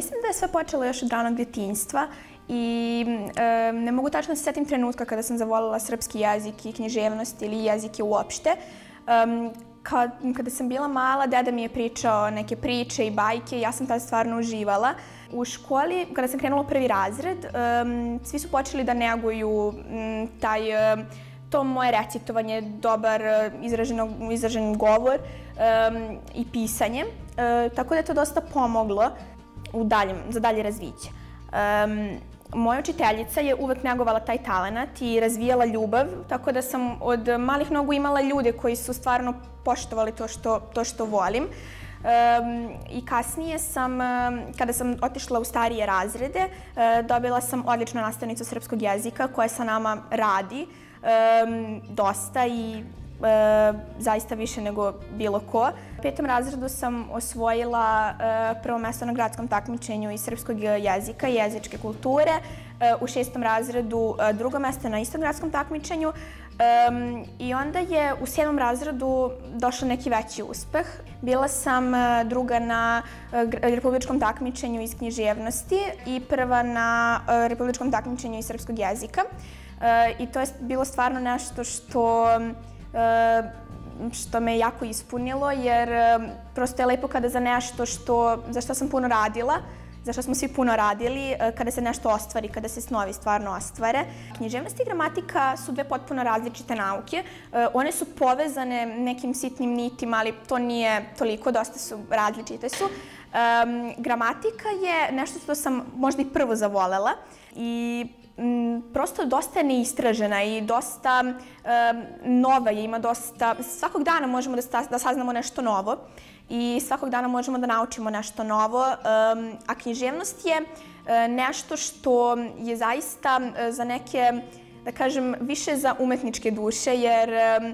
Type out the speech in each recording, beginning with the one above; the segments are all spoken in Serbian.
Mislim da je sve počelo još od ranog djetinjstva i ne mogu tačno se setim trenutka kada sam zavoljela srpski jezik i književnost ili jezike uopšte. Kada sam bila mala, deda mi je pričao neke priče i bajke i ja sam tada stvarno uživala. U školi, kada sam krenula u prvi razred, svi su počeli da neguju to moje recitovanje, dobar izražen govor i pisanje. Tako da je to dosta pomoglo za dalje razviće. Moja učiteljica je uvek negovala taj talenat i razvijala ljubav, tako da sam od malih nogu imala ljude koji su stvarno poštovali to što volim. I kasnije kada sam otišla u starije razrede, dobila sam odličnu nastavnicu srpskog jezika koja sa nama radi dosta i zaista više nego bilo ko. U 5. razredu sam osvojila prvo mesto na gradskom takmičenju iz srpskog jezika i jezičke kulture. U 6. razredu drugo mesto na istom gradskom takmičenju. I onda je u 7. razredu došao neki veći uspeh. Bila sam druga na republičkom takmičenju iz književnosti i prva na republičkom takmičenju iz srpskog jezika. I to je bilo stvarno nešto što me jako ispunilo, jer prosto je lepo kada za nešto za što sam puno radila, za što smo svi puno radili, kada se nešto ostvari, kada se snovi stvarno ostvare. Književnost i gramatika su dve potpuno različite nauke. One su povezane nekim sitnim nitima, ali to nije toliko, dosta su različite su. Gramatika je nešto što sam možda i prvo zavolela i prosto dosta je neistražena i dosta nova je, ima dosta, svakog dana možemo da saznamo nešto novo i svakog dana možemo da naučimo nešto novo, a književnost je nešto što je zaista za neke, da kažem, više za umetničke duše, jer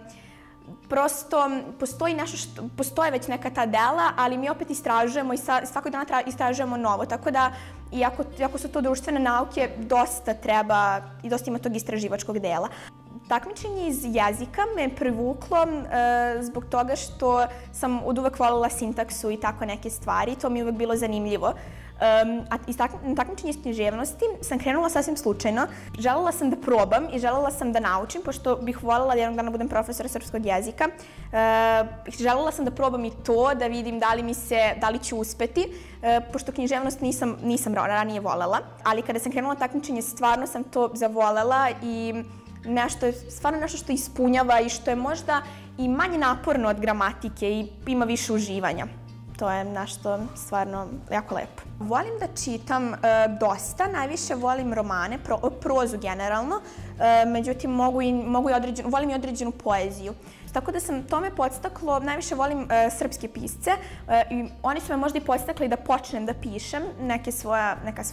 prosto postoje već neka ta dela, ali mi opet istražujemo i svakog dana istražujemo novo, tako da iako su to društvene nauke, dosta treba i dosta ima tog istraživačkog dela. Takmičenje iz jezika me privuklo zbog toga što sam oduvek voljela sintaksu i tako neke stvari, to mi je uvek bilo zanimljivo. A takmičenje iz književnosti sam krenula sasvim slučajno. Želela sam da probam i želela sam da naučim, pošto bih voljela da jednog dana budem profesor srpskog jezika. Želela sam da probam i to, da vidim da li ću uspeti, pošto književnost nisam ranije voljela. Ali kada sam krenula takmičenje, stvarno sam to zavoljela i stvarno nešto što ispunjava i što je možda i manje naporno od gramatike i ima više uživanja. To je nešto stvarno jako lepo. Volim da čitam dosta, najviše volim romane, prozu generalno, međutim volim i određenu poeziju. Tako da sam to me podstaklo, najviše volim srpske pisce i oni su me možda i podstakli da počnem da pišem neke svoje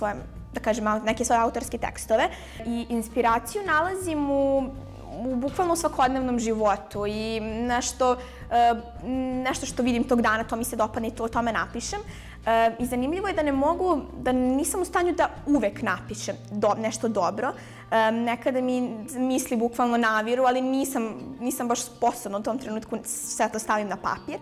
autorske tekstove. I inspiraciju nalazim bukvalno u svakodnevnom životu i nešto što vidim tog dana, to mi se dopadne i to o tome napišem. I zanimljivo je da nisam u stanju da uvek napišem nešto dobro. Nekada mi misli bukvalno naviru, ali nisam baš sposobna u tom trenutku sve to stavim na papir.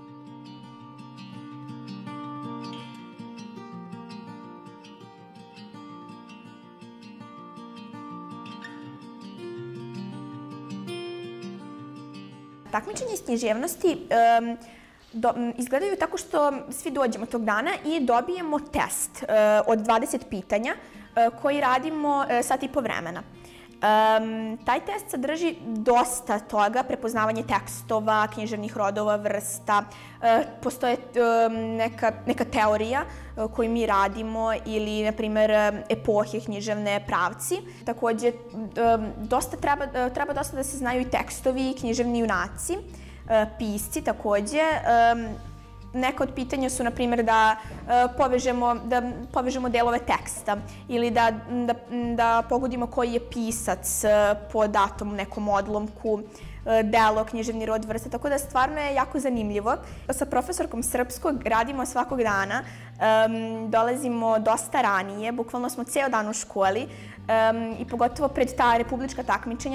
Takmičenje iz književnosti izgledaju tako što svi dođemo tog dana i dobijemo test od 20 pitanja koji radimo sat i po vremena. Taj test sadrži dosta toga, prepoznavanje tekstova, književnih rodova, vrsta, postoje neka teorija koju mi radimo ili, na primer, epohe, književne pravci. Takođe, treba dosta da se znaju i tekstovi i književni junaci, pisci takođe. Neka od pitanja su, na primjer, da povežemo delove teksta ili da pogodimo koji je pisac po datom nekom odlomku, delo, književni rod, vrsta, tako da stvarno je jako zanimljivo. Sa profesorkom srpskog radimo svakog dana, dolazimo dosta ranije, bukvalno smo ceo dan u školi i pogotovo pred ta republička takmičenja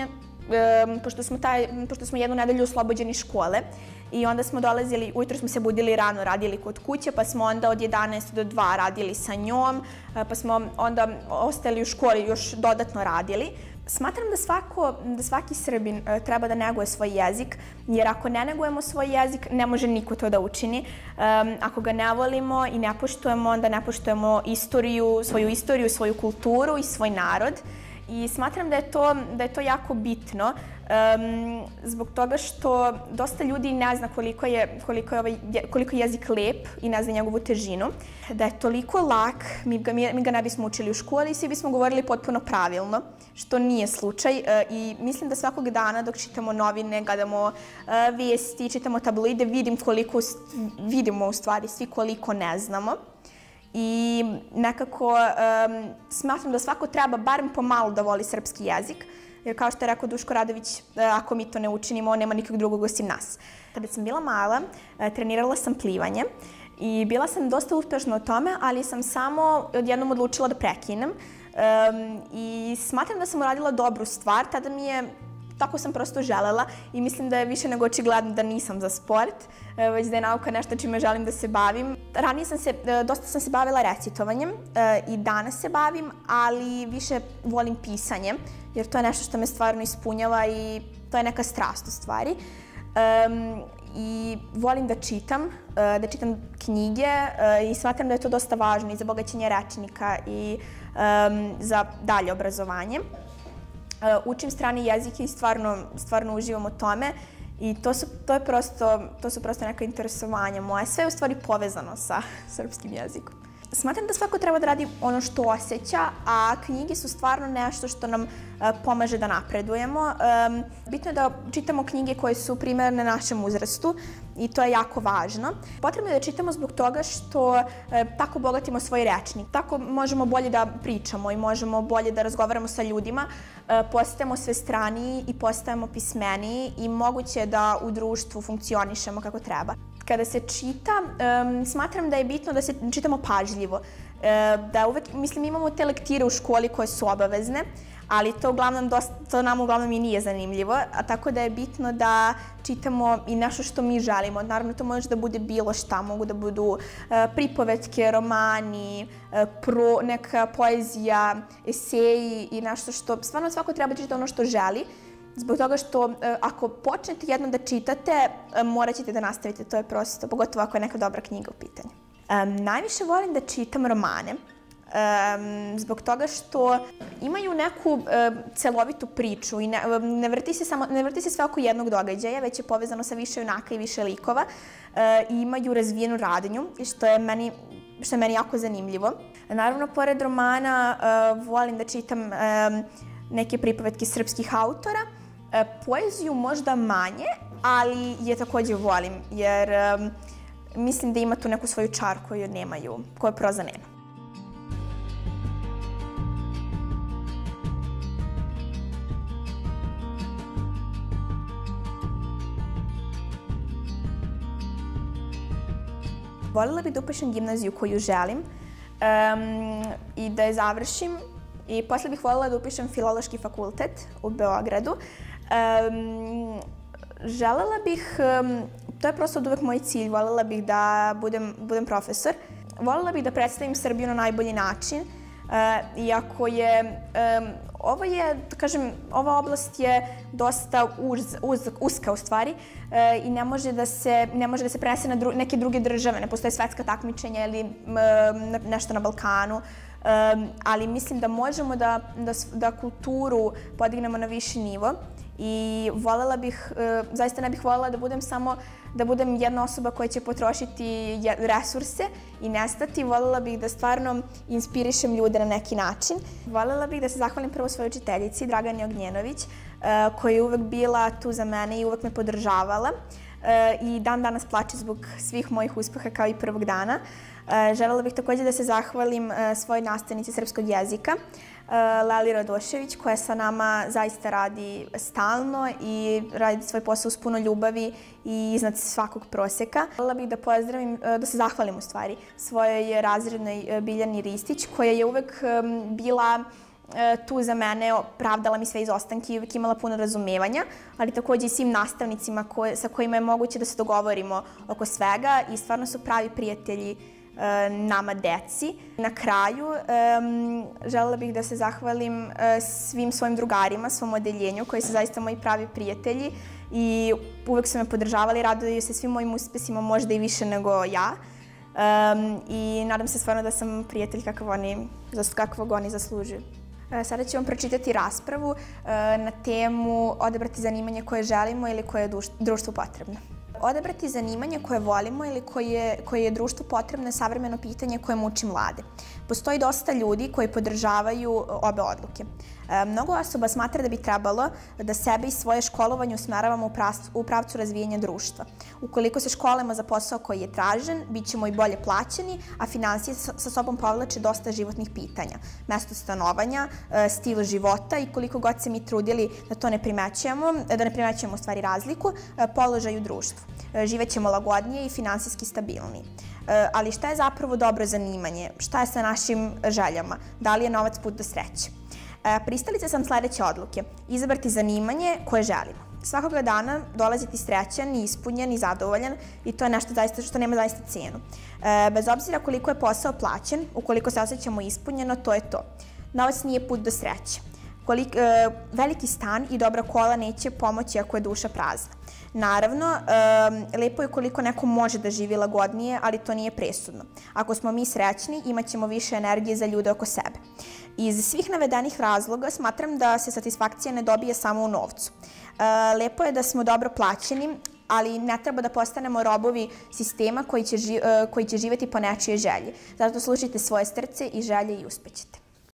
pošto smo jednu nedelju oslobođeni škole i onda smo dolazili, ujutro smo se budili rano, radili kod kuće, pa smo onda od 11 do 2 radili sa njom, pa smo onda ostali u školi još dodatno radili. Smatram da svaki Srbin treba da neguje svoj jezik, jer ako ne negujemo svoj jezik, ne može niko to da učini. Ako ga ne volimo i ne poštujemo, onda ne poštujemo istoriju, svoju kulturu i svoj narod. I smatram da je to jako bitno, zbog toga što dosta ljudi ne zna koliko je jezik lep i ne zna njegovu težinu. Da je toliko lak, mi ga ne bismo učili u školi i svi bismo govorili potpuno pravilno, što nije slučaj. I mislim da svakog dana dok čitamo novine, gledamo vijesti, čitamo tabloide, vidimo u stvari svi koliko ne znamo. I nekako smatram da svako treba barem pomalo da voli srpski jezik, jer kao što je rekao Duško Radović, ako mi to ne učinimo, nema nikog drugog osim nas. Kada sam bila mala, trenirala sam plivanje i bila sam dosta uspešna u tome, ali sam samo odjednom odlučila da prekinem. I smatram da sam uradila dobru stvar, tako sam prosto želela i mislim da je više nego očigledno da nisam za sport, već da je nauka nešto čime želim da se bavim. Ranije dosta sam se bavila recitovanjem i danas se bavim, ali više volim pisanje, jer to je nešto što me stvarno ispunjava i to je neka strast u stvari. I volim da čitam knjige i smatram da je to dosta važno i za bogaćenje rečnika i za dalje obrazovanje. Učim strani jezike i stvarno uživam u tome i to su prosto neka interesovanja moje. Sve je u stvari povezano sa srpskim jezikom. Smatram da svako treba da radi ono što osjeća, a knjige su stvarno nešto što nam pomaže da napredujemo. Bitno je da čitamo knjige koje su primerne našem uzrastu i to je jako važno. Potrebno je da čitamo zbog toga što tako bogatimo svoj rečnik. Tako možemo bolje da pričamo i možemo bolje da razgovaramo sa ljudima, postajemo svestraniji i postajemo pismeniji i moguće je da u društvu funkcionišemo kako treba. Kada se čita, smatram da je bitno da se čitamo pažljivo. Imamo te lektire u školi koje su obavezne, ali to nam uglavnom i nije zanimljivo, a tako da je bitno da čitamo i nešto što mi želimo. Naravno, to može da bude bilo šta, mogu da budu pripovetke, romani, neka poezija, eseji i nešto što stvarno svako treba čitati ono što želi. Zbog toga što ako počnete jednom da čitate, morat ćete da nastavite, to je prosto, pogotovo ako je neka dobra knjiga u pitanju. Najviše volim da čitam romane, zbog toga što imaju neku celovitu priču i ne vrti se sve oko jednog događaja, već je povezano sa više junaka i više likova i imaju razvijenu radnju, što je meni jako zanimljivo. Naravno, pored romana, volim da čitam neke pripovetke srpskih autora, poeziju možda manje, ali je takođe volim, jer mislim da ima tu neku svoju čar koju proza nema. Voljela bih da upišem gimnaziju koju želim i da je završim. I posle bih voljela da upišem Filološki fakultet u Beogradu. Želela bih, to je prosto od uvek moj cilj, voljela bih da budem profesor. Voljela bih da predstavim Srbiju na najbolji način, iako je, ova oblast je dosta uska u stvari i ne može da se prenese na neke druge države, ne postoje svetska takmičenja ili nešto na Balkanu. Ali mislim da možemo da kulturu podignemo na viši nivo i zaista ne bih voljela da budem jedna osoba koja će potrošiti resurse i nestati. Voljela bih da stvarno inspirišem ljude na neki način. Voljela bih da se zahvalim prvo svojoj učiteljici, Dragani Ognjenović, koja je uvek bila tu za mene i uvek me podržavala i dan danas plače zbog svih mojih uspeha kao i prvog dana. Želela bih takođe da se zahvalim svojoj nastavnici srpskog jezika, Leli Radošević, koja sa nama zaista radi stalno i radi svoj posao uz puno ljubavi i iznad svakog proseka. Želela bih da se zahvalim u stvari svojoj razrednoj Biljani Ristić, koja je uvek bila tu za mene, pravdala mi sve izostanke i uvijek imala puno razumevanja, ali takođe i svim nastavnicima sa kojima je moguće da se dogovorimo oko svega i stvarno su pravi prijatelji nama deci. Na kraju, želela bih da se zahvalim svim svojim drugarima, svom odeljenju, koji su zaista moji pravi prijatelji i uvek su me podržavali, raduju se svim mojim uspesima, možda i više nego ja. I nadam se stvarno da sam prijatelj kakvog oni zaslužuju. Sada ću vam pročitati raspravu na temu odabrati zanimanje koje želimo ili koje je društvu potrebno. Odabrati zanimanje koje volimo ili koje je društvu potrebno je savremeno pitanje koje muči mlade. Postoji dosta ljudi koji podržavaju obe odluke. Mnogo osoba smatra da bi trebalo da sebe i svoje školovanje usmeravamo u pravcu razvijenja društva. Ukoliko se školujemo za posao koji je tražen, bit ćemo i bolje plaćeni, a finansije sa sobom povlače dosta životnih pitanja. Mesto stanovanja, stil života i koliko god se mi trudili da to ne primećujemo u stvari razliku, položaj u društvu. Živećemo lagodnije i finansijski stabilniji. Ali šta je zapravo dobro zanimanje? Šta je sa našim željama? Da li je novac put do sreće? Pristalica sam sledeće odluke. Izabrati zanimanje koje želimo. Svakoga dana dolaziti srećan, ispunjen i zadovoljan i to je nešto što nema zaista cenu. Bez obzira koliko je posao plaćen, ukoliko se osjećamo ispunjeno, to je to. Novac nije put do sreće. Veliki stan i dobra kola neće pomoći ako je duša prazna. Naravno, lepo je koliko neko može da živi lagodnije, ali to nije presudno. Ako smo mi srećni, imat ćemo više energije za ljude oko sebe. Iz svih navedenih razloga smatram da se satisfakcija ne dobije samo u novcu. Lepo je da smo dobro plaćeni, ali ne treba da postanemo robovi sistema koji će živeti po nečijoj želji. Zato slušajte svoje srce i želje i uspećete.